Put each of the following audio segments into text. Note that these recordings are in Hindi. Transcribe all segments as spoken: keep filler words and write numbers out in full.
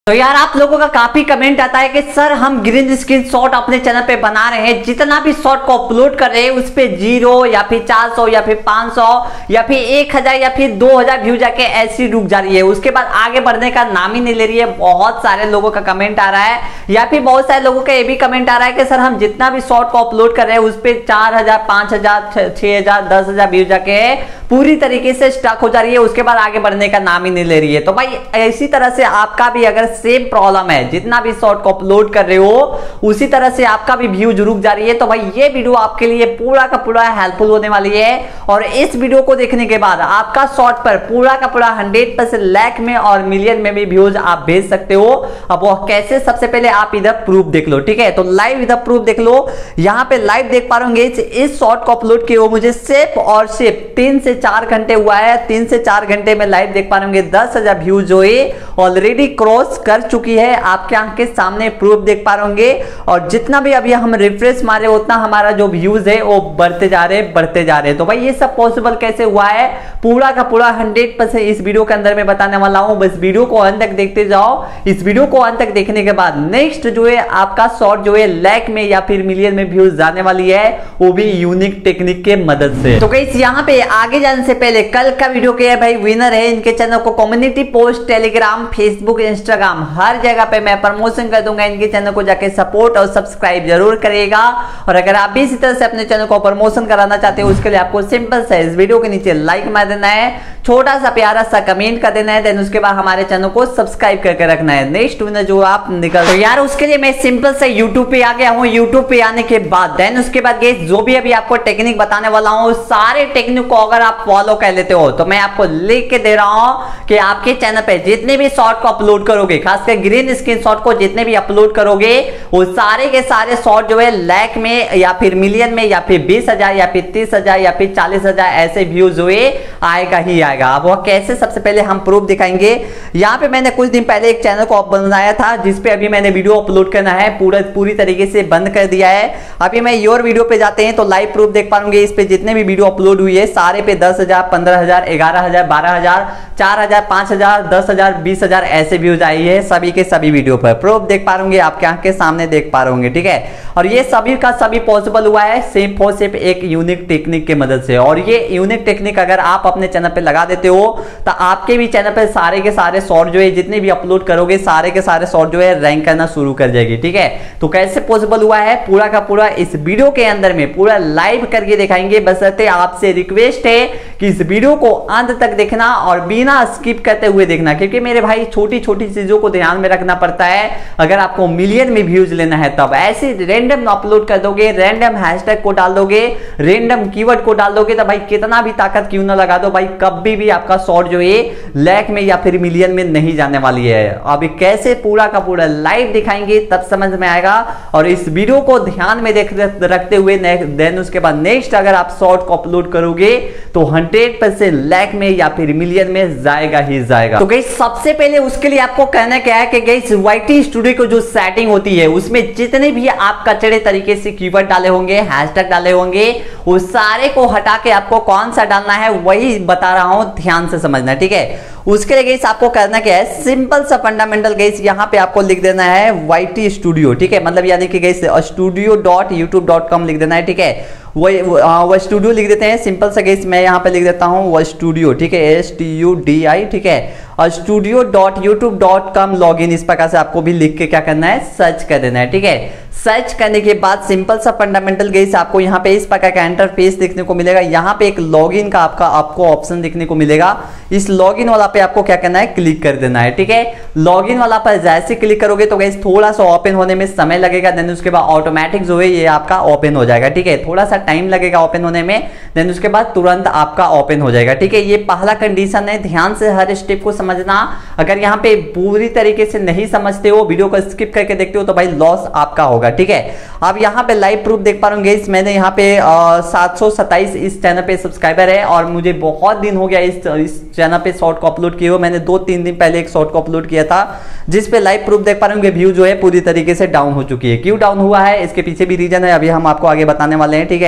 तो यार आप लोगों का काफी कमेंट आता है कि सर हम ग्रीन स्क्रीन शॉट अपने चैनल पे बना रहे हैं, जितना भी शॉट को अपलोड कर रहे हैं उस पे जीरो या फिर चार सौ या फिर पाँच सौ या फिर एक हज़ार या फिर दो हज़ार व्यू जाके ऐसी रुक जा रही है, उसके बाद आगे बढ़ने का नाम ही नहीं ले रही है। बहुत सारे लोगों का कमेंट आ रहा है या फिर बहुत सारे लोगों का ये भी कमेंट आ रहा है कि सर हम जितना भी शॉट को अपलोड कर रहे हैं उस पर चार हजार पांच हजार छह हजार दस हजार व्यू जाके पूरी तरीके से स्टक हो जा रही है, उसके बाद आगे बढ़ने का नाम ही नहीं ले रही है। तो भाई इसी तरह से आपका भी अगर सेम प्रॉब्लम है, जितना भी शॉट को अपलोड कर रहे हो उसी तरह से आपका भी व्यूज रुक जा रही है, तो भाई ये वीडियो आपके लिए पूरा का पूरा हेल्पफुल होने वाली है। और इस वीडियो को देखने के बाद आपका शॉट पर पूरा का पूरा हंड्रेड परसेंट लाख में और मिलियन में भी व्यूज आप भेज सकते हो। अब वो कैसे, सबसे पहले आप इधर प्रूफ देख लो, ठीक है। तो लाइव इधर प्रूफ देख लो, यहाँ पे लाइव देख पा रहे इस शॉट को अपलोड किए हो मुझे सिर्फ और सिर्फ तीन से चार घंटे हुआ है। तीन से चार घंटे में लाइव देख पा रहे दस हजार व्यूज जो है ऑलरेडी क्रॉस कर चुकी है, आपके आंख के सामने प्रूफ देख पा रहे। और जितना भी अभी हम रिफ्रेश मारे उतना हमारा जो व्यूज है वो बढ़ते जा रहे बढ़ते जा रहे। तो भाई ये सब पॉसिबल कैसे हुआ है, पूरा का पूरा हंड्रेड परसेंट इस वीडियो के अंदर मैं बताने वाला हूं। बस वीडियो को अंत तक देखते जाओ। इस वीडियो को अंत तक देखने के बाद नेक्स्ट जो है आपका शॉट जो है लाख में या फिर मिलियन में व्यूज जाने वाली है, वो भी यूनिक टेक्निक के मदद से। तो गाइस यहाँ पे आगे जाने से पहले कल का वीडियो के भाई विनर है, इनके चैनल को community post, Telegram, Facebook, Instagram हर जगह पे मैं प्रमोशन कर दूंगा। इनके चैनल को जाके सपोर्ट और सब्सक्राइब जरूर करिएगा। और अगर आप भी इसी तरह से अपने चैनल को प्रमोशन कराना चाहते हो उसके लिए आपको सिंपल सा इस वीडियो के नीचे लाइक मार देना है, छोटा सा प्यारा सा कमेंट कर देना है, देन उसके बाद हमारे चैनल को सब्सक्राइब करके रखना है। नेक्स्ट विनर जो आप निकल तो यार उसके लिए मैं सिंपल से यूट्यूब पे आ गया हूँ। यूट्यूब पे आने के बाद देन उसके बाद गाइस जो भी अभी आपको टेक्निक बताने वाला हूँ सारे टेक्निक को अगर आप फॉलो कर लेते हो तो मैं आपको लिख के दे रहा हूँ कि आपके चैनल पे जितने भी शॉट को अपलोड करोगे, खासकर ग्रीन स्क्रीन शॉट को जितने भी अपलोड करोगे वो सारे के सारे शॉट जो है लाख में या फिर मिलियन में या फिर बीस हजार या फिर तीस हजार या फिर चालीस हजार ऐसे व्यूज जो है आएगा ही आएगा। अब वो कैसे, सबसे पहले हम प्रूफ दिखाएंगे। यहाँ पे मैंने कुछ दिन पहले एक चैनल को बनाया था जिसपे अभी मैंने वीडियो अपलोड करना है, पूरा पूरी तरीके से बंद कर दिया है। अभी मैं योर वीडियो पे जाते हैं तो लाइव प्रूफ देख पाऊंगे। इस पे जितने भी वीडियो अपलोड हुई है सारे पे दस हजार पंद्रह हजार ग्यारह हजार बारह हजार चार हजार पांच हजार दस हजार बीस हजार ऐसे व्यूज आई है सभी के सभी वीडियो पर। प्रूफ देख पा रहे आपके आंख के सामने देख पा रहे, ठीक है। और ये सभी का सभी पॉसिबल हुआ है सिर्फ और सिर्फ एक यूनिक टेक्निक की मदद से। और ये यूनिक टेक्निक अगर आप अपने चैनल पे लगा देते हो तो आपके भी चैनल पे सारे के सारे शॉट जो है जितने भी अपलोड करोगे सारे के सारे शॉट जो है रैंक करना शुरू कर जाएगी, ठीक है। तो कैसे पॉसिबल हुआ है पूरा का पूरा इस वीडियो के अंदर में पूरा लाइव करके दिखाएंगे। बशर्ते आपसे रिक्वेस्ट है कि इस वीडियो को अंत तक देखना और बिना स्किप करते हुए देखना, क्योंकि मेरे भाई छोटी छोटी चीजों को ध्यान में रखना पड़ता है अगर आपको मिलियन में व्यूज लेना है। तब ऐसे रैंडम अपलोड कर दोगे, रैंडम हैशटैग को डाल दोगे, रैंडम कीवर्ड को डाल दोगे तो भाई कितना भी ताकत क्यों ना लगा दो भाई कभी भी आपका शॉट जो है लाख में या फिर मिलियन में नहीं जाने वाली है। अभी कैसे पूरा का पूरा लाइव दिखाएंगे तब समझ में आएगा। और इस वीडियो को ध्यान में देख रखते हुए देन उसके बाद नेक्स्ट अगर आप शॉट को अपलोड करोगे तो हंड्रेड परसेंट लाख में या फिर मिलियन में जाएगा ही जाएगा। तो गाइस सबसे पहले उसके लिए आपको कहना क्या है कि गाइस वाईटी स्टूडियो को जो सेटिंग होती है उसमें जितने भी आप कचड़े तरीके से कीवर्ड डाले होंगे, हैशटैग डाले होंगे, उस सारे को हटा के आपको कौन सा डालना है वही बता रहा हूं, ध्यान से समझना, ठीक है। उसके लिए गाइस आपको करना क्या है, सिंपल सा फंडामेंटल गाइस यहाँ पे आपको लिख देना है वाईटी स्टूडियो, ठीक है। मतलब यानी कि guys studio dot YouTube dot com लिख देना है, ठीक है। वही वो स्टूडियो लिख देते हैं सिंपल सा गाइस, मैं यहाँ पे लिख देता हूँ वो स्टूडियो, ठीक है, S T U D I, ठीक है। और studio dot YouTube dot com log in इस प्रकार से आपको भी लिख के क्या करना है, सर्च कर देना है, ठीक है। सर्च करने के बाद सिंपल सा फंडामेंटल गाइस आपको यहाँ पे इस प्रकार का इंटरफेस देखने को मिलेगा। यहाँ पे एक लॉगिन का आपका आपको ऑप्शन देखने को मिलेगा। इस लॉगिन वाला पे आपको क्या करना है, क्लिक कर देना है, ठीक है। लॉगिन वाला पर जैसे क्लिक करोगे तो गाइस थोड़ा सा ओपन होने में समय लगेगा, देन उसके बाद ऑटोमेटिक जो है ये आपका ओपन हो जाएगा, ठीक है। थोड़ा सा टाइम लगेगा ओपन होने में, देन उसके बाद तुरंत आपका ओपन हो जाएगा, ठीक है। ये पहला कंडीशन है, ध्यान से हर स्टेप को समझना। अगर यहाँ पे पूरी तरीके से नहीं समझते हो, वीडियो को स्किप करके देखते हो तो भाई लॉस आपका होगा, ठीक है। अब यहाँ पे लाइव प्रूफ देख पा रहे होंगे, मैंने यहाँ पे सात सौ सत्ताईस इस चैनल पे सब्सक्राइबर है और मुझे बहुत दिन हो गया इस इस चैनल पे शॉर्ट को अपलोड किए हुए। मैंने दो तीन दिन पहले एक शॉर्ट को अपलोड किया था जिस पे लाइव प्रूफ देख पा रहे होंगे व्यू जो है पूरी तरीके से डाउन हो चुकी है। क्यों डाउन हुआ है इसके पीछे भी रीजन है, अभी हम आपको आगे बताने वाले हैं, ठीक है।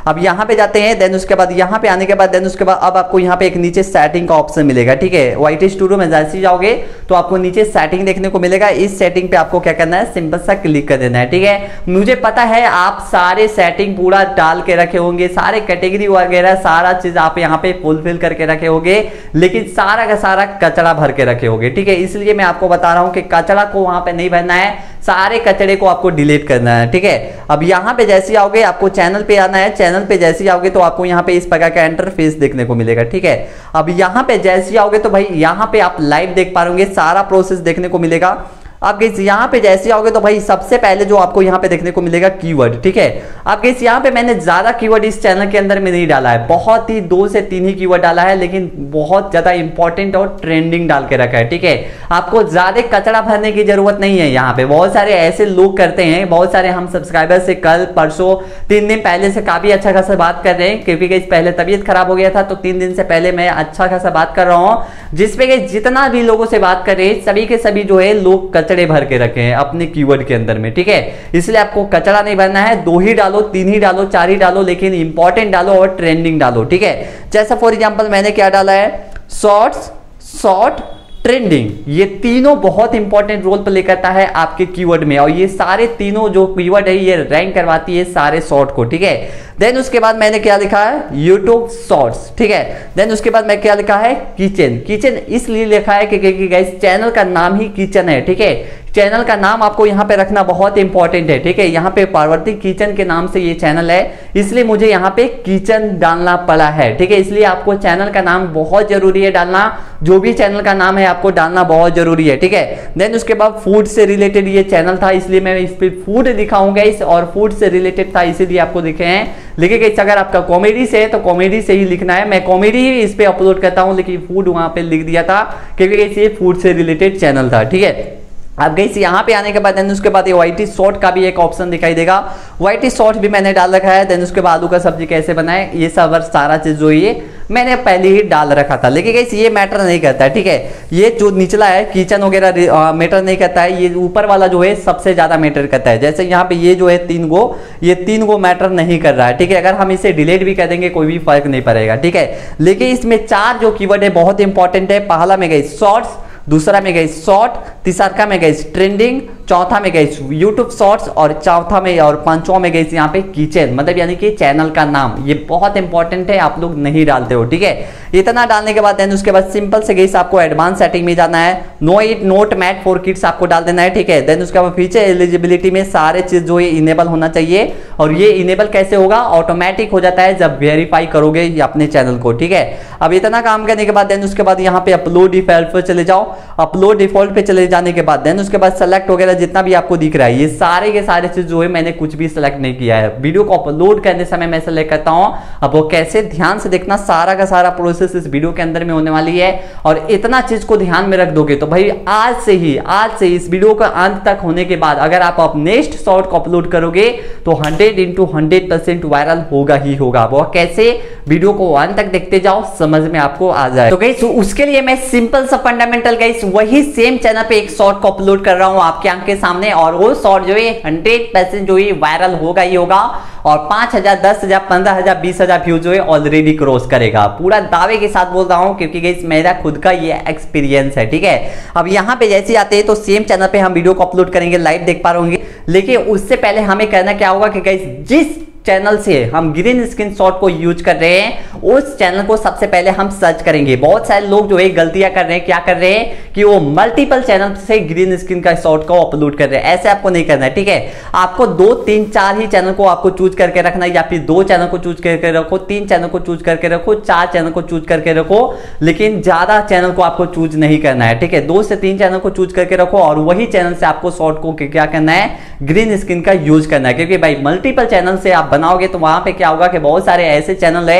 अब यहाँ पे जाते हैं, देन उसके बाद यहाँ पे आने के बाद देन उसके बाद अब आपको यहाँ पे एक नीचे सेटिंग का ऑप्शन मिलेगा, ठीक है। वाईटी स्टूडियो में जैसे ही जाओगे तो आपको नीचे सेटिंग देखने को मिलेगा। इस सेटिंग पे आपको क्या करना है, सिंपल सा क्लिक कर देना है, ठीक है। मुझे पता है आप सारे सेटिंग पूरा डाल के रखे होंगे, सारे कैटेगरी वगैरह सारा चीज आप यहाँ पे फुलफिल करके रखे होंगे, लेकिन सारा का सारा कचरा भर के रखे होंगे, ठीक है। इसलिए मैं आपको बता रहा हूँ कि कचरा को वहां पे नहीं भरना है, सारे कचरे को आपको डिलीट करना है, ठीक है। अब यहाँ पे जैसे आओगे आपको चैनल पे आना है, चैनल पे जैसे आओगे तो आपको यहाँ पे इस प्रकार का इंटरफेस देखने को मिलेगा, ठीक है। अब यहाँ पे जैसे आओगे तो भाई यहाँ पे आप लाइव देख पा रहे, सारा प्रोसेस देखने को मिलेगा। आप गाइस यहाँ पे जैसे आओगे तो भाई सबसे पहले जो आपको यहाँ पे देखने को मिलेगा कीवर्ड, ठीक है। आप गाइस यहाँ पे मैंने ज्यादा कीवर्ड इस चैनल के अंदर में नहीं डाला है, बहुत ही दो से तीन ही कीवर्ड डाला है, लेकिन बहुत ज्यादा इंपॉर्टेंट और ट्रेंडिंग डाल के रखा है, ठीक है। आपको ज्यादा कचरा भरने की जरूरत नहीं है। यहाँ पे बहुत सारे ऐसे लोग करते हैं, बहुत सारे हम सब्सक्राइबर से कल परसों तीन दिन पहले से काफी अच्छा खासा बात कर रहे हैं, क्योंकि गाइस पहले तबीयत खराब हो गया था तो तीन दिन से पहले मैं अच्छा खासा बात कर रहा हूँ, जिसपे गाइस जितना भी लोगों से बात कर रहे हैं सभी के सभी जो है लोग कचड़े भर के रखे हैं अपने कीवर्ड के अंदर में, ठीक है। इसलिए आपको कचरा नहीं भरना है, दो ही डालो, तीन ही डालो, चार ही डालो, लेकिन इंपॉर्टेंट डालो और ट्रेंडिंग डालो, ठीक है। जैसा फॉर एग्जांपल मैंने क्या डाला है, शॉर्ट्स, शॉर्ट, ट्रेंडिंग, ये तीनों बहुत इंपॉर्टेंट रोल प्ले करता है आपके कीवर्ड में, और ये सारे तीनों जो कीवर्ड है ये रैंक करवाती है सारे शॉर्ट को, ठीक है। देन उसके बाद मैंने क्या लिखा है, यूट्यूब शॉर्ट्स, ठीक है। देन उसके बाद मैं क्या लिखा है, किचन। किचन इसलिए लिखा है क्योंकि गाइस चैनल का नाम ही किचन है, ठीक है। चैनल का नाम आपको यहाँ पे रखना बहुत इंपॉर्टेंट है, ठीक है। यहाँ पे पार्वती किचन के नाम से ये चैनल है, इसलिए मुझे यहाँ पे किचन डालना पड़ा है, ठीक है। इसलिए आपको चैनल का नाम बहुत जरूरी है डालना, जो भी चैनल का नाम है आपको डालना बहुत जरूरी है, ठीक है। देन उसके बाद फूड से रिलेटेड ये चैनल था, इसलिए मैं इस पे फूड दिखाऊंगा इस, और फूड से रिलेटेड था इसीलिए आपको दिखे हैं। लेकिन अगर आपका कॉमेडी से है तो कॉमेडी से ही लिखना है, मैं कॉमेडी ही इस पे अपलोड करता हूँ, लेकिन फूड वहां पे लिख दिया था क्योंकि ये फूड से रिलेटेड चैनल था, ठीक है। अब गाइस यहाँ पे आने के बाद देन उसके बाद ये वाईटी शॉर्ट का भी एक ऑप्शन दिखाई देगा, वाईटी शॉर्ट भी मैंने डाल रखा है। देन उसके बाद आलू का सब्जी कैसे बनाए ये सब सारा चीज जो ये मैंने पहले ही डाल रखा था, लेकिन गाइस ये मैटर नहीं करता है, ठीक है। ये जो निचला है किचन वगैरह मैटर नहीं करता है, ये ऊपर वाला जो है सबसे ज्यादा मैटर करता है। जैसे यहाँ पे ये जो है तीन गो, ये तीन गो मैटर नहीं कर रहा है, ठीक है। अगर हम इसे डिलीट भी कर देंगे कोई भी फर्क नहीं पड़ेगा, ठीक है। लेकिन इसमें चार जो कीवर्ड है बहुत इंपॉर्टेंट है। पहला में गाइस शॉर्ट्स, दूसरा में गई शॉर्ट, तीसरा में गई ट्रेंडिंग, चौथा में गई यूट्यूब शॉर्ट्स, और चौथा में और पांचवा में गई यहाँ पे किचन, मतलब यानी कि चैनल का नाम। ये बहुत इंपॉर्टेंट है, आप लोग नहीं डालते हो, ठीक है। इतना डालने के बाद देन उसके बाद सिंपल से गई आपको एडवांस सेटिंग में जाना है, no it not made for kids आपको डाल देना है, ठीक है। देन उसके बाद फीचर एलिजिबिलिटी में सारे चीज जो है इनेबल होना चाहिए, और ये इनेबल कैसे होगा, ऑटोमेटिक हो जाता है जब वेरीफाई करोगे अपने चैनल को, ठीक है। अब इतना काम करने के बाद देन उसके बाद यहाँ पे अपलोड डिफॉल्ट पे चले जाओ। अपलोड डिफॉल्ट पे चले जाने के बाद देन उसके बाद सेलेक्ट वगैरह जितना भी आपको दिख रहा है, ये सारे के सारे चीज जो है मैंने कुछ भी सेलेक्ट नहीं किया है। वीडियो को अपलोड करने समय मैं सेलेक्ट करता हूँ। अब वो कैसे, ध्यान से देखना, सारा का सारा प्रोसेस इस वीडियो के अंदर में होने वाली है, और इतना चीज को ध्यान में रख दोगे तो भाई आज से ही आज से इस वीडियो का अंत तक होने के बाद अगर आप अब नेक्स्ट शॉर्ट को अपलोड करोगे तो hundred into hundred percent viral होगा ही होगा। वो कैसे, वीडियो को अंत तक देखते जाओ, समझ में आपको आ जाए। तो गाइस उसके लिए मैं सिंपल सा फंडामेंटल गाइस वही सेम चैनल पे एक शॉर्ट को अपलोड कर रहा हूं आपके आंख के सामने, और वो शॉर्ट जो है हंड्रेड परसेंट जो है वायरल होगा ही होगा, और पांच हजार दस हजार पंद्रह हजार बीस हजार व्यूज जो है ऑलरेडी क्रॉस करेगा। पूरा दावे के साथ बोल रहा हूं क्योंकि गाइस मेरा खुद का ये एक्सपीरियंस है, ठीक है। अब यहाँ पे जैसे आते हैं तो सेम चैनल पे हम वीडियो को अपलोड करेंगे, लाइव देख पा रहे, लेकिन उससे पहले हमें करना क्या होगा कि गाइस जिस चैनल से हम ग्रीन स्क्रीन शॉट को यूज कर रहे हैं उस चैनल को सबसे पहले हम सर्च करेंगे। बहुत सारे लोग जो है गलतियां कर रहे हैं, क्या कर रहे हैं कि वो मल्टीपल चैनल से ग्रीन स्क्रीन का शॉट को अपलोड कर रहे हैं। ऐसे आपको नहीं करना है, ठीक है। आपको दो तीन चार ही चैनल को आपको चूज करके रखना है, या फिर दो चैनल को चूज करके रखो, तीन चैनल को चूज करके रखो, चार चैनल को चूज करके रखो, लेकिन ज्यादा चैनल को आपको चूज नहीं करना है, ठीक है। दो से तीन चैनल को चूज करके रखो, और वही चैनल से आपको शॉर्ट को क्या करना है, ग्रीन स्क्रीन का यूज करना है। क्योंकि भाई मल्टीपल चैनल से आप बनाओगे तो वहां पे क्या होगा कि बहुत सारे ऐसे चैनल है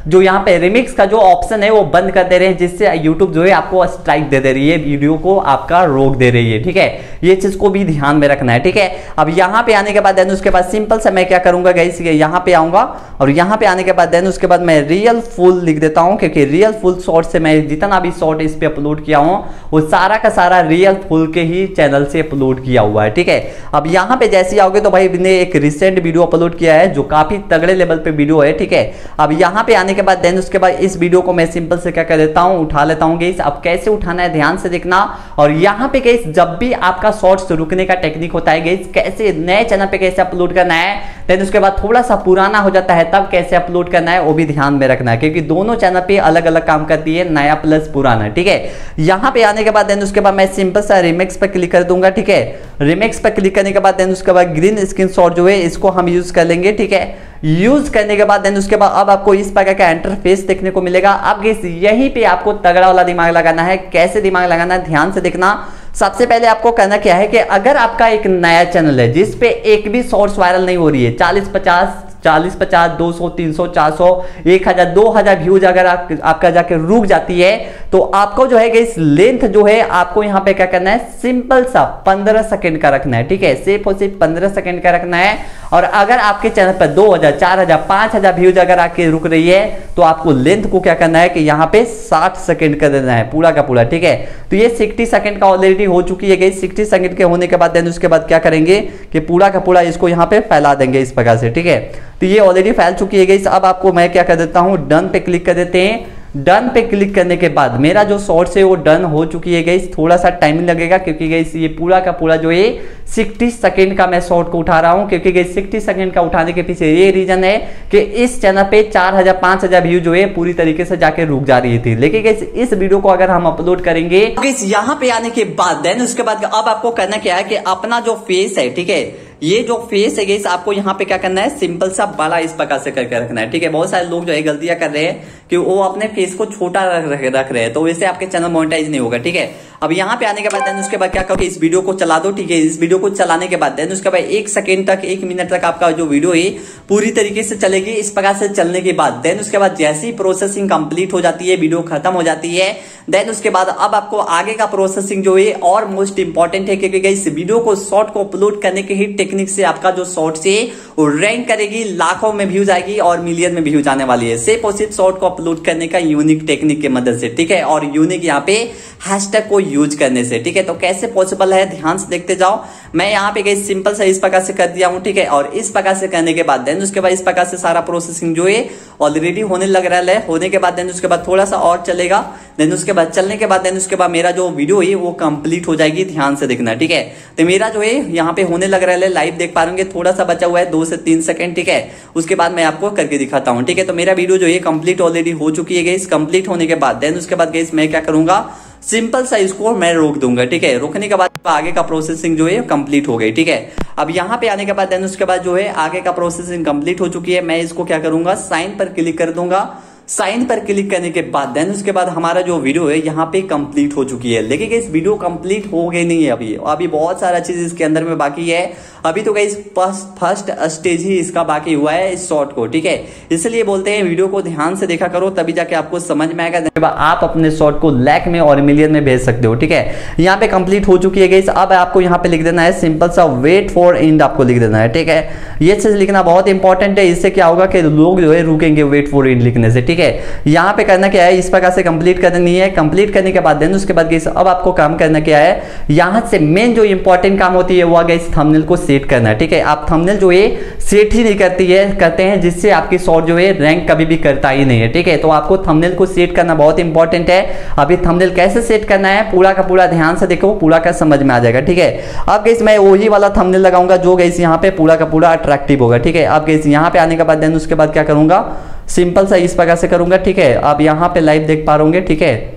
जो यहाँ पे रिमिक्स का जो ऑप्शन है वो बंद कर दे रहे हैं, जिससे यूट्यूब जो है आपको स्ट्राइक दे दे रही है, वीडियो को आपका रोक दे रही है। ठीक है, ये चीज को भी ध्यान में रखना है। ठीक है, अब यहाँ पे आने के बाद देन उसके बाद सिंपल से मैं क्या करूंगा गाइस, यहाँ पे आऊंगा और यहाँ पे आने के बाद देन उसके बाद मैं रियल फुल लिख देता हूँ, क्योंकि रियल फुल शॉर्ट से मैं जितना भी शॉर्ट इस पे अपलोड किया हूँ वो सारा का सारा रियल फुल के ही चैनल से अपलोड किया हुआ है। ठीक है, अब यहाँ पे जैसे ही आओगे तो भाई मैंने एक रिसेंट वीडियो अपलोड किया है जो काफी तगड़े लेवल पे वीडियो है। ठीक है, अब यहाँ पे आने के बाद देन उसके बाद इस वीडियो को मैं सिंपल से क्या कर देता हूँ, उठा लेता हूँ गाइस। अब कैसे उठाना है ध्यान से देखना। और यहाँ पे गाइस जब भी आपका शॉर्ट्स रुकने का टेक्निक होता है गाइस, कैसे नए चैनल पे कैसे अपलोड करना है, देन उसके बाद थोड़ा सा पुराना हो जाता है तब कैसे अपलोड करना है वो भी ध्यान में रखना है, क्योंकि दोनों चैनल पे अलग अलग काम करती है, नया प्लस पुराना। ठीक है, यहाँ पे आने के बाद देन उसके बाद मैं सिंपल सा रिमिक्स पे क्लिक कर दूंगा। ठीक है, रिमिक्स पे क्लिक करने के बाद देन उसके बाद ग्रीन स्क्रीन शॉट जो है इसको हम यूज कर लेंगे। ठीक है, यूज करने के बाद देन उसके बाद अब आपको इस प्रकार का इंटरफेस देखने को मिलेगा। अब गाइस यहीं पे आपको तगड़ा वाला दिमाग लगाना है। कैसे दिमाग लगाना है ध्यान से देखना। सबसे पहले आपको करना क्या है कि अगर आपका एक नया चैनल है जिस पे एक भी शॉर्ट्स वायरल नहीं हो रही है, चालीस पचास चालीस पचास दो सौ तीन सौ चार सौ एक हजार दो हजार व्यूज अगर आप, आपका जाके रुक जाती है तो आपको जो है इस लेंथ जो है आपको यहाँ पे क्या करना है, सिंपल सा पंद्रह सेकंड का रखना है। ठीक है, सिर्फ और सिर्फ पंद्रह सेकंड का रखना है। और अगर आपके चैनल पर दो हजार चार हजार पांच हजार व्यूज अगर आके रुक रही है तो आपको लेंथ को क्या करना है कि यहाँ पे साठ सेकंड कर देना है पूरा का पूरा। ठीक है, तो ये साठ सेकंड का ऑलरेडी हो चुकी है। साठ सेकंड के होने के बाद देन उसके बाद क्या करेंगे कि पूरा का पूरा इसको यहाँ पे फैला देंगे इस प्रकार से। ठीक है, तो ये ऑलरेडी फैल चुकी है गाइस। अब आपको मैं क्या कर देता हूं, डन पे क्लिक कर देते हैं। डन पे क्लिक करने के बाद मेरा जो शॉर्ट्स है वो डन हो चुकी है गाइस। थोड़ा सा टाइम लगेगा क्योंकि गाइस ये पूरा का पूरा जो है साठ सेकंड का मैं शॉर्ट को उठा रहा हूं, क्योंकि गाइस साठ सेकंड का उठाने के पीछे ये रीजन है कि इस चैनल पे चार हजार पांच हजार व्यू जो है पूरी तरीके से जाके रुक जा रही थी। लेकिन गाइस इस वीडियो को अगर हम अपलोड करेंगे गाइस यहाँ पे आने के बाद देन उसके बाद अब आपको करना क्या है कि अपना जो फेस है, ठीक है, ये जो फेस है गाइस आपको यहाँ पे क्या करना है, सिंपल सा बड़ा इस प्रकार से करके रखना है। ठीक है, बहुत सारे लोग जो है गलतियां कर रहे हैं कि वो अपने फेस को छोटा रख, रख रहे हैं, तो वैसे आपके चैनल मोनेटाइज नहीं होगा। ठीक है, अब यहाँ पे आने के बाद देन उसके बाद क्या करो, इस वीडियो को चला दो। ठीक है, इस वीडियो को चलाने के बाद देन उसके बाद एक सेकेंड तक एक मिनट तक आपका जो वीडियो है पूरी तरीके से चलेगी। इस प्रकार से चलने के बाद देन उसके बाद जैसी ही प्रोसेसिंग कंप्लीट हो जाती है, वीडियो खत्म हो जाती है, देन उसके बाद अब आपको आगे का प्रोसेसिंग जो है और मोस्ट इंपॉर्टेंट है, क्योंकि इस वीडियो को शॉर्ट को अपलोड करने के ही टेक्निक से आपका जो शॉर्ट से वो रैंक करेगी, लाखों में व्यूज आएगी और मिलियन में व्यूज आने वाली है, सिर्फ और सिर्फ शॉर्ट को अपलोड करने का यूनिक टेक्निक की मदद से। ठीक है, और यूनिक यहाँ पे हैशटैग को यूज करने से। ठीक है, तो कैसे पॉसिबल है ध्यान से देखते जाओ। मैं यहाँ पे गाइस सिंपल से इस प्रकार से कर दिया हूँ। ठीक है, और इस प्रकार से करने के बाद देन उसके बाद इस प्रकार से सारा प्रोसेसिंग जो है ऑलरेडी होने लग रहा है। होने के बाद देन उसके बाद थोड़ा सा और चलेगा, देन उसके बाद चलने के बाद देन उसके बाद मेरा जो वीडियो है वो कंप्लीट हो जाएगी। ध्यान से देखना। ठीक है, तो मेरा जो है यहाँ पे होने लग रहा है, लाइव देख पा रहे, थोड़ा सा बचा हुआ है दो से तीन सेकंड। ठीक है, उसके बाद मैं आपको करके दिखाता हूँ। ठीक है, तो मेरा वीडियो जो है कंप्लीट ऑलरेडी हो चुकी है गाइस। कंप्लीट होने के बाद देन उसके बाद गाइस मैं क्या करूंगा, सिंपल सा इसको मैं रोक दूंगा। ठीक है, रोकने के बाद आगे का प्रोसेसिंग जो है कंप्लीट हो गई। ठीक है, अब यहाँ पे आने के बाद देन उसके बाद जो है आगे का प्रोसेसिंग कंप्लीट हो चुकी है। मैं इसको क्या करूंगा, साइन पर क्लिक कर दूंगा। साइन पर क्लिक करने के बाद देन उसके बाद हमारा जो वीडियो है यहाँ पे कंप्लीट हो चुकी है। लेकिन इस वीडियो कंप्लीट हो गई नहीं है, अभी अभी बहुत सारा चीज इसके अंदर में बाकी है। अभी तो गाइस फर्स्ट स्टेज ही इसका बाकी हुआ है इस शॉर्ट को। ठीक है, इसलिए बोलते हैं वीडियो को ध्यान से देखा करो, तभी जाके आपको समझ में आएगा, आप अपने शॉर्ट को लैक में और मिलियन में भेज सकते हो। ठीक है, यहाँ पे कंप्लीट हो चुकी है गाइस। अब आपको यहाँ पे लिख देना है सिंपल सा वेट फॉर एंड, आपको लिख देना है। ठीक है, ये चीज लिखना बहुत इंपॉर्टेंट है, इससे क्या होगा कि लोग जो है रुकेंगे वेट फॉर एंड लिखने से। ठीक है, यहाँ पे करना क्या है, इस प्रकार से कंप्लीट करनी है। कंप्लीट करने के बाद देन उसके बाद गाइस अब आपको काम करना क्या है, यहाँ से मेन जो इंपॉर्टेंट काम होती है वो गाइस थंबनेल को सेट करना है। ठीक है, आप थंबनेल जो है सेट ही नहीं करती है करते हैं, जिससे आपकी शॉर्ट जो है रैंक कभी भी करता ही नहीं है। ठीक है, तो आपको थंबनेल को सेट करना बहुत इंपॉर्टेंट है। अभी थंबनेल कैसे सेट करना है पूरा का पूरा ध्यान से देखो, पूरा का समझ में आ जाएगा। ठीक है, अब गाइस मैं वही वाला थंबनेल लगाऊंगा जो गाइस यहाँ पे पूरा का पूरा अट्रैक्टिव होगा। ठीक है, अब गाइस यहाँ पे आने के बाद देन उसके बाद क्या करूंगा, सिंपल सा इस प्रकार से करूंगा। ठीक है, आप यहाँ पे लाइव देख पा रहे होंगे। ठीक है,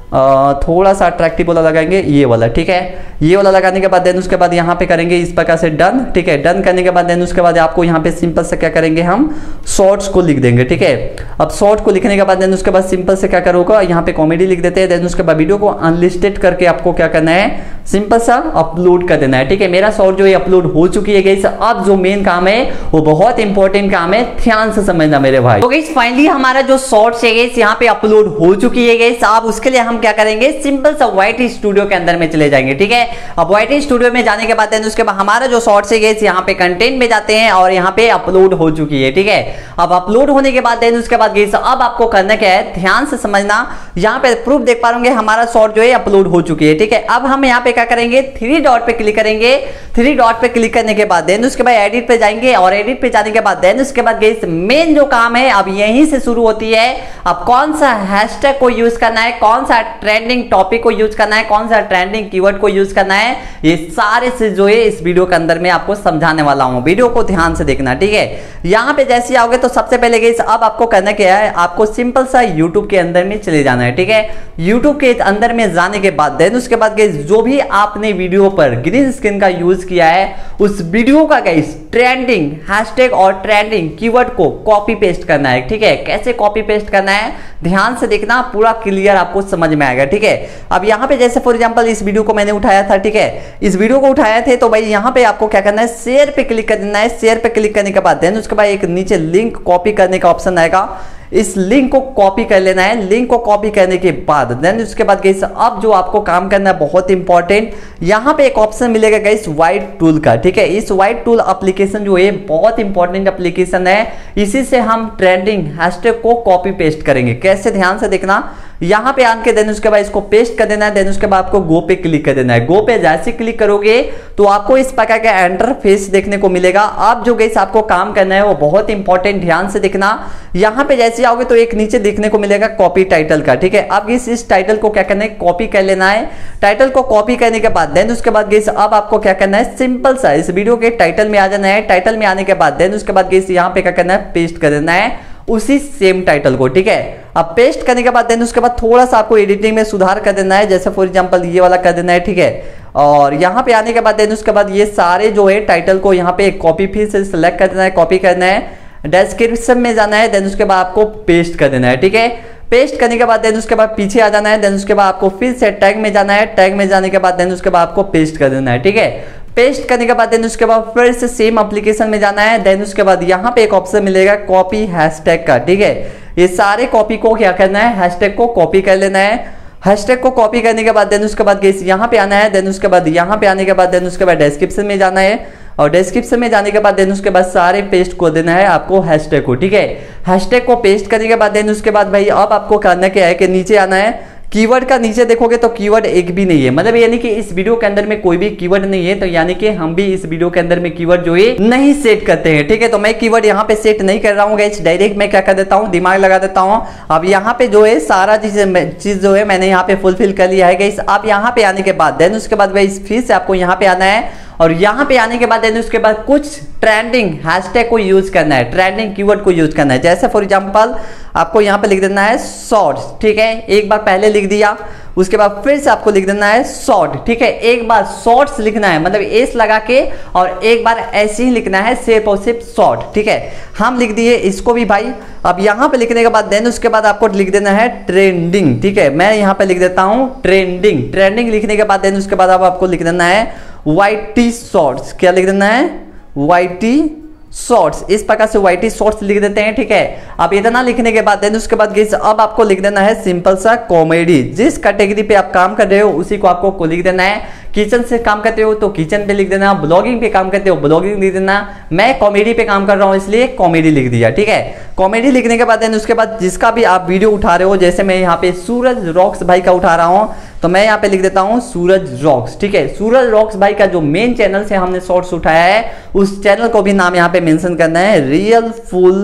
थोड़ा सा अट्रैक्टिव वाला लगाएंगे, ये वाला, ठीक है। ये वाला लगाने के बाद देन उसके बाद यहाँ पे करेंगे इस प्रकार से डन, ठीक है। डन करने के बाद देन उसके बाद आपको यहाँ पे सिंपल से क्या करेंगे, हम शॉर्ट्स को लिख देंगे, ठीक है। अब शॉर्ट को लिखने के बाद देन उसके बाद सिंपल से क्या करोगे, यहाँ पे कॉमेडी लिख देते हैं। देन उसके बाद वीडियो को अनलिस्टेड करके आपको क्या करना है, सिंपल सा अपलोड कर देना है, ठीक है। मेरा शॉर्ट जो है अपलोड हो चुकी है गाइस। अब जो मेन काम है वो बहुत इंपॉर्टेंट काम है, ध्यान से समझना मेरे भाई। तो गाइस फाइनली हमारा जो शॉर्ट्स है गाइस यहाँ पे अपलोड हो चुकी है गाइस। अब उसके लिए हम क्या करेंगे, सिंपल सा वाई टी स्टूडियो के अंदर में चले जाएंगे, ठीक है। अब वाई टी स्टूडियो में जाने के बाद देन उसके बाद हमारा जो शॉर्ट्स है गाइस यहाँ पे कंटेंट में जाते हैं और यहाँ पे अपलोड हो चुकी है, ठीक है। अब अपलोड होने के बाद देन उसके बाद गाइस अब आपको करना क्या है, ध्यान से समझना। यहाँ पे प्रूफ देख पा रहे हमारा शॉर्ट जो है अपलोड हो चुकी है, ठीक है। अब हम यहाँ पे क्या करेंगे, थ्री डॉट पे क्लिक करेंगे। थ्री डॉट पे क्लिक करने के बाद देन उसके बाद एडिट पे जाएंगे और एडिट पे जाने के बाद देन उसके बाद गाइस मेन जो काम है अब यहीं से शुरू होती है। अब कौन सा हैशटैग को यूज करना है, कौन सा ट्रेंडिंग टॉपिक को यूज करना है, कौन सा ट्रेंडिंग कीवर्ड को यूज करना है, ये सारे से जो है इस वीडियो के अंदर में आपको समझाने वाला हूं। वीडियो को ध्यान से देखना, ठीक है। यहाँ पे जैसे आओगे तो सबसे पहले गाइस अब आपको करना क्या है, आपको सिंपल सा यूट्यूब के अंदर में चले जाना है, ठीक है। यूट्यूब के अंदर में जाने के बाद देन उसके बाद गाइस जो भी आपने वीडियो पर ग्रीन स्क्रीन का यूज किया है उस वीडियो का गाइस ट्रेंडिंग हैशटैग और ट्रेंडिंग कीवर्ड को कॉपी पेस्ट करना है, ठीक है। कैसे कॉपी पेस्ट करना है ध्यान से देखना, पूरा क्लियर आपको समझ में आएगा, ठीक है। अब यहाँ पे जैसे फॉर एग्जांपल इस वीडियो को मैंने उठाया था, ठीक है। इस वीडियो को उठाया थे तो भाई यहाँ पे आपको क्या करना है, शेयर पे क्लिक कर देना है। शेयर पे क्लिक करने के बाद देन उसके बाद एक नीचे लिंक कॉपी करने का ऑप्शन आएगा, इस लिंक को कॉपी कर लेना है। लिंक को कॉपी करने के बाद देन उसके बाद गाइस अब जो आपको काम करना है बहुत इंपॉर्टेंट, यहाँ पे एक ऑप्शन मिलेगा गाइस वाइट टूल का, ठीक है। इस वाइट टूल एप्लीकेशन जो है बहुत इंपॉर्टेंट एप्लीकेशन है, इसी से हम ट्रेंडिंग हैशटैग को कॉपी पेस्ट करेंगे। कैसे ध्यान से देखना, यहाँ पे आके देन उसके बाद इसको पेस्ट कर देना है। देन उसके बाद आपको गो पे क्लिक कर देना है। गो पे जैसे क्लिक करोगे तो आपको इस प्रकार का इंटरफेस देखने को मिलेगा। अब जो गाइस आपको काम करना है वो बहुत इंपॉर्टेंट, ध्यान से देखना। यहाँ पे जैसे आओगे तो एक नीचे देखने को मिलेगा कॉपी टाइटल का, ठीक है। अब गाइस इस टाइटल को क्या करना है, कॉपी कर लेना है। टाइटल को कॉपी करने के बाद देन उसके बाद गाइस अब आपको क्या करना है, सिंपल सा इस वीडियो के टाइटल में आ जाना है। टाइटल में आने के बाद देन उसके बाद गाइस यहाँ पे क्या करना है, पेस्ट कर देना है उसी सेम टाइटल को, ठीक है। अब पेस्ट करने के बाद देन उसके बाद थोड़ा सा आपको एडिटिंग में सुधार कर देना है, जैसे फॉर एग्जांपल ये वाला कर देना है, ठीक है। और यहाँ पे आने के बाद देन उसके बाद ये सारे जो है टाइटल को यहाँ पे कॉपी फिर से सिलेक्ट कर देना है, कॉपी करना है, डिस्क्रिप्शन में जाना है, देन उसके बाद आपको पेस्ट कर देना है, ठीक है। पेस्ट करने के बाद देन उसके बाद पीछे आ जाना है, देन उसके बाद आपको फिर से टैग में जाना है। टैग में जाने के बाद देन उसके बाद आपको पेस्ट कर देना है, ठीक है। पेस्ट करने के बाद देन उसके बाद फिर से सेम एप्लीकेशन में जाना है। देन उसके बाद यहाँ पे एक ऑप्शन मिलेगा कॉपी हैशटैग का, ठीक है। ये सारे कॉपी को क्या करना है, हैशटैग को कॉपी कर लेना है। हैशटैग को कॉपी करने के बाद देन उसके बाद गाइस यहाँ पे आना है। देन उसके बाद यहाँ पे आने के बाद देन उसके बाद डिस्क्रिप्शन में जाना है और डिस्क्रिप्शन में जाने के बाद देन उसके बाद सारे पेस्ट को देना है आपको हैशटैग को, ठीक है। हैशटैग को पेस्ट करने के बाद देन उसके बाद भाई अब आपको करना क्या है कि नीचे आना है। कीवर्ड का नीचे देखोगे तो कीवर्ड एक भी नहीं है, मतलब यानी कि इस वीडियो के अंदर में कोई भी कीवर्ड नहीं है, तो यानी कि हम भी इस वीडियो के अंदर में कीवर्ड जो है नहीं सेट करते हैं, ठीक है। तो मैं कीवर्ड यहाँ पे सेट नहीं कर रहा हूँ गाइस, डायरेक्ट मैं क्या कर देता हूँ, दिमाग लगा देता हूँ। अब यहाँ पे जो है सारा चीज चीज जो है मैंने यहाँ पे फुलफिल कर लिया है गाइस। अब यहाँ पे आने के बाद देन उसके बाद भाई फिर से आपको यहाँ पे आना है और यहाँ पे आने के बाद देन उसके बाद कुछ ट्रेंडिंग हैशटैग को यूज करना है, ट्रेंडिंग कीवर्ड को यूज करना है। जैसे फॉर एग्जांपल आपको यहाँ पे लिख देना है शॉर्ट्स, ठीक है। एक बार पहले लिख दिया, उसके बाद फिर से आपको लिख देना है शॉर्ट, ठीक है। एक बार शॉर्ट्स लिखना है, मतलब एस लगा के, और एक बार ऐसे ही लिखना है सिर्फ और सिर्फ शॉर्ट, ठीक है। हम लिख दिए इसको भी भाई। अब यहाँ पे लिखने के बाद देन उसके बाद आपको लिख देना है ट्रेंडिंग, ठीक है। मैं यहाँ पे लिख देता हूँ ट्रेंडिंग। ट्रेंडिंग लिखने के बाद देन उसके बाद अब आपको लिख देना है वाई टी शॉर्ट्स। क्या लिख देना है, वाई टी शॉर्ट्स। इस प्रकार से वाई टी शॉर्ट्स लिख देते हैं, ठीक है। अब इतना लिखने के बाद देन उसके बाद गाइस अब आपको लिख देना है सिंपल सा कॉमेडी। जिस कैटेगरी पे आप काम कर रहे हो उसी को आपको को लिख देना है। किचन से काम करते हो तो किचन पे लिख देना, ब्लॉगिंग पे काम करते हो ब्लॉगिंग लिख देना। मैं कॉमेडी पे काम कर रहा हूँ इसलिए कॉमेडी लिख दिया, ठीक है। कॉमेडी लिखने के बाद देन उसके बाद जिसका भी आप वीडियो उठा रहे हो, जैसे मैं यहाँ पे सूरज रॉक्स भाई का उठा रहा हूँ तो मैं यहाँ पे लिख देता हूँ सूरज रॉक्स, ठीक है। सूरज रॉक्स भाई का जो मेन चैनल से हमने शॉर्ट्स उठाया है उस चैनल को भी नाम यहाँ पे मेंशन करना है, रियल फुल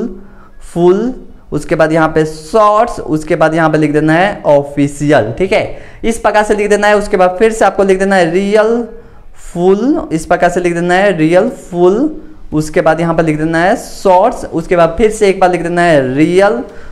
फुल उसके बाद यहाँ पे शॉर्ट्स, उसके बाद यहाँ पे लिख देना है ऑफिशियल, ठीक है। इस प्रकार से लिख देना है। उसके बाद फिर से आपको लिख देना है रियल फुल, इस प्रकार से लिख देना है रियल फुल। उसके बाद यहाँ पर लिख देना है शॉर्ट्स, उसके बाद फिर से एक बार लिख देना है रियल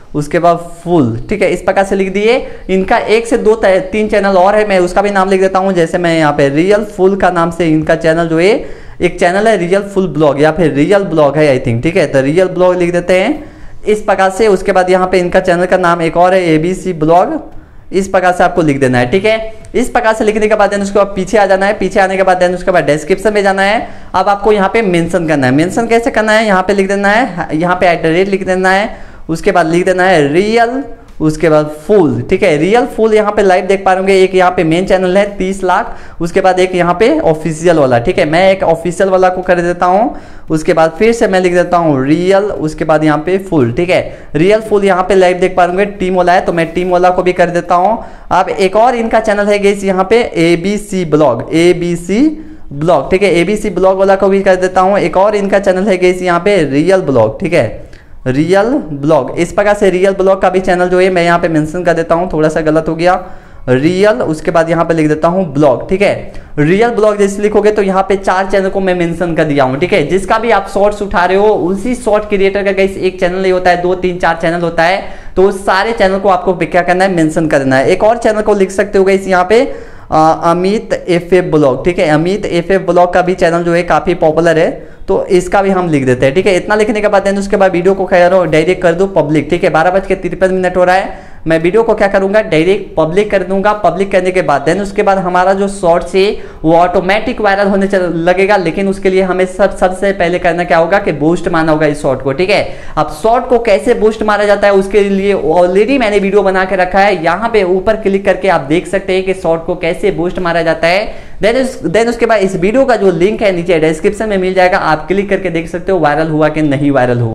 उसके बाद फुल, ठीक है, इस प्रकार से लिख दिए। इनका एक से दो तीन चैनल और है, मैं उसका भी नाम लिख देता हूँ। जैसे मैं यहाँ पे रियल फुल का नाम से इनका चैनल जो है, एक चैनल है रियल फुल ब्लॉग या फिर रियल ब्लॉग है आई थिंक, ठीक है, तो रियल ब्लॉग लिख देते हैं इस प्रकार से। उसके बाद यहाँ पे इनका चैनल का नाम एक और है एबीसी ब्लॉग, इस प्रकार से आपको लिख देना है, ठीक है। इस प्रकार से लिखने के बाद देन उसके बाद पीछे आ जाना है, पीछे आने के बाद देन उसके बाद डिस्क्रिप्शन में जाना है। अब आपको यहाँ पे मेंशन करना है, मेंशन कैसे करना है, यहाँ पे लिख देना है, यहाँ पे एट द रेट लिख देना है, उसके बाद लिख देना है रियल, उसके बाद फुल, ठीक है, रियल फुल यहाँ पे लाइव देख पा रहे होंगे। एक यहाँ पे मेन चैनल है तीस लाख, उसके बाद एक यहाँ पे ऑफिशियल वाला, ठीक है, मैं एक ऑफिशियल वाला को कर देता हूँ। उसके बाद फिर से मैं लिख देता हूँ रियल, उसके बाद यहाँ पे फुल, ठीक है, रियल फुल यहाँ पे लाइव देख पा रहे होंगे, टीम वाला है तो मैं टीम वाला को भी कर देता हूँ। अब एक और इनका चैनल है गाइस यहाँ पे एबीसी ब्लॉग, एबीसी ब्लॉग, ठीक है, एबीसी ब्लॉग वाला को भी कर देता हूँ। एक और इनका चैनल है गाइस यहाँ पे रियल ब्लॉग, ठीक है, रियल ब्लॉग, इस प्रकार से रियल ब्लॉग का भी चैनल जो है मैं यहाँ पे मेंशन कर देता हूँ, थोड़ा सा गलत हो गया, रियल, उसके बाद यहाँ पे लिख देता हूँ ब्लॉग, ठीक है, रियल ब्लॉग जैसे लिखोगे तो यहाँ पे चार चैनल को मैं मेंशन कर दिया हूँ, ठीक है। जिसका भी आप शॉर्ट्स उठा रहे हो उसी शॉर्ट क्रिएटर का गाइस एक चैनल नहीं होता है, दो तीन चार चैनल होता है, तो उस सारे चैनल को आपको क्या करना है, मेंशन कर देना है। एक और चैनल को लिख सकते हो गाइस यहाँ पे अमित एफ एफ ब्लॉग, ठीक है, अमित एफ एफ ब्लॉग का भी चैनल जो है काफी पॉपुलर है, तो इसका भी हम लिख देते हैं, ठीक है। इतना लिखने के बाद देन उसके बाद वीडियो को क्या करो, डायरेक्ट कर दो पब्लिक, ठीक है। बारह बज के तिरपन मिनट हो रहा है, मैं वीडियो को क्या करूंगा, डायरेक्ट पब्लिक कर दूंगा। पब्लिक करने के बाद देन उसके बाद हमारा जो शॉर्ट्स है वो ऑटोमेटिक वायरल होने लगेगा, लेकिन उसके लिए हमें सब सबसे पहले करना क्या होगा कि बूस्ट मारना होगा इस शॉर्ट को, ठीक है। अब शॉर्ट को कैसे बूस्ट मारा जाता है उसके लिए ऑलरेडी मैंने वीडियो बना के रखा है, यहाँ पे ऊपर क्लिक करके आप देख सकते हैं कि शॉर्ट को कैसे बूस्ट मारा जाता है। देन उस, देन उसके बाद इस वीडियो का जो लिंक है नीचे डिस्क्रिप्शन में मिल जाएगा, आप क्लिक करके देख सकते हो वायरल हुआ कि नहीं वायरल हुआ।